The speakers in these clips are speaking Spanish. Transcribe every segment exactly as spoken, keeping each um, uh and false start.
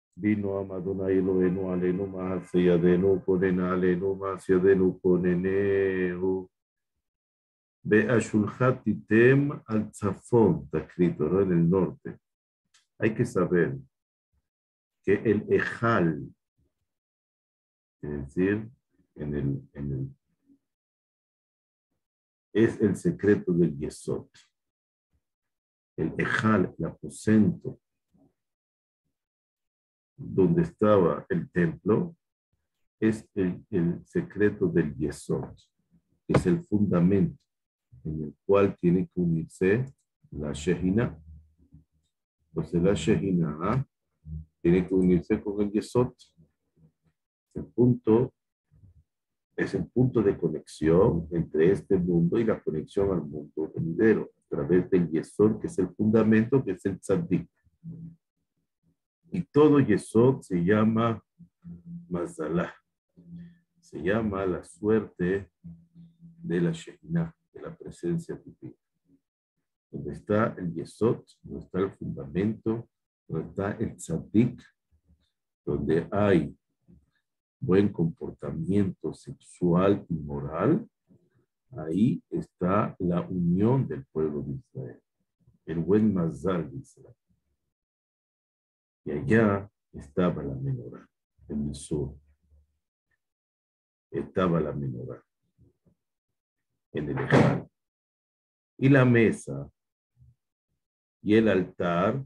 Vino Amadona Elohenu Alenu Mahaseyadenu Konena Alenu Mahaseyadenu Koneneu. Ve a Shulhatitem al Tzafón, está escrito, ¿no? En el norte. Hay que saber que el Ejal, es decir, en el, en el, es el secreto del Yesod. El Ejal, el aposento, donde estaba el templo, es el, el secreto del Yesod. Es el fundamento en el cual tiene que unirse la Shejina. Entonces la Shejina tiene que unirse con el Yesod. El punto es el punto de conexión entre este mundo y la conexión al mundo venidero, a través del Yesod, que es el fundamento, que es el Tzadik. Y todo Yesod se llama Mazalá, se llama la suerte de la Shejina, de la presencia divina. Donde está el Yesod, donde está el fundamento, donde está el Tzadik, donde hay buen comportamiento sexual y moral, ahí está la unión del pueblo de Israel, el buen mazal de Israel. Y allá estaba la menorá, en el sur. Estaba la menorá, en el ejal. Y la mesa y el altar,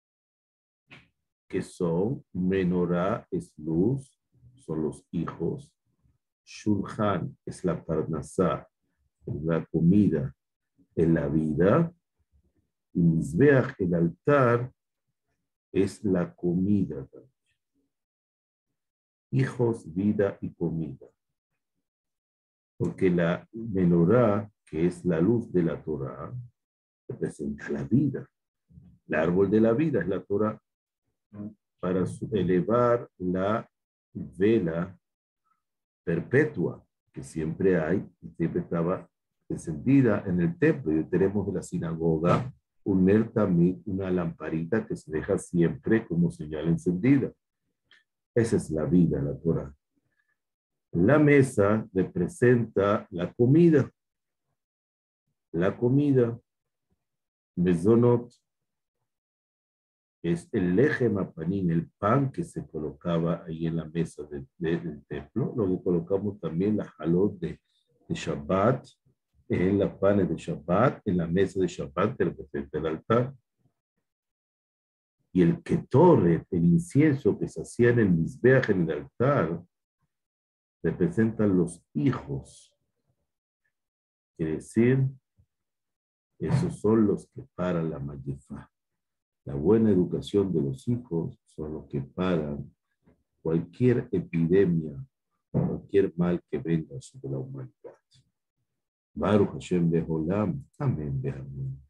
que son menorá es luz, son los hijos. Shulchan es la parnasá, la comida en la vida. Y Mizbeach, el altar, es la comida también. Hijos, vida y comida. Porque la menorá, que es la luz de la Torah, representa la vida. El árbol de la vida es la Torah. Para elevar la vela perpetua que siempre hay, y siempre estaba encendida en el templo. Y tenemos en la sinagoga un ner tamid, una lamparita que se deja siempre como señal encendida. Esa es la vida, la Torah. La mesa representa la comida. La comida, mezonot, es el lejem apanín, el pan que se colocaba ahí en la mesa de, de, del templo. Luego colocamos también la jalot de, de Shabbat, en la panes de Shabbat, en la mesa de Shabbat que representa el altar. Y el ketoret, el incienso que se hacía en el mizbeach, en el altar, representan los hijos. Quiere decir, esos son los que paran la magifá. La buena educación de los hijos son los que paran cualquier epidemia, cualquier mal que venga sobre la humanidad. Baruch Hashem Beholam. Amén. Amén.